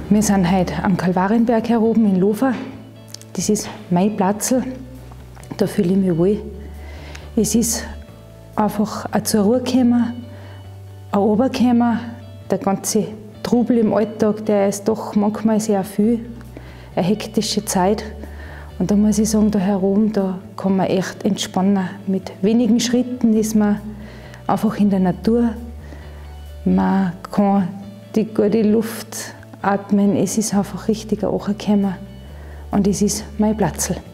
Wir sind heute am Kalvarienberg hier oben in Lofa. Das ist mein Platzl, da fühle ich mich wohl. Es ist einfach ein zur Ruhe kommen, ein Runterkommen. Der ganze Trubel im Alltag, der ist doch manchmal sehr viel, eine hektische Zeit. Und da muss ich sagen, da herum, da kann man echt entspannen. Mit wenigen Schritten ist man einfach in der Natur. Man kann die gute Luft atmen. Es ist einfach richtig ein Ankommen. Und es ist mein Platzl.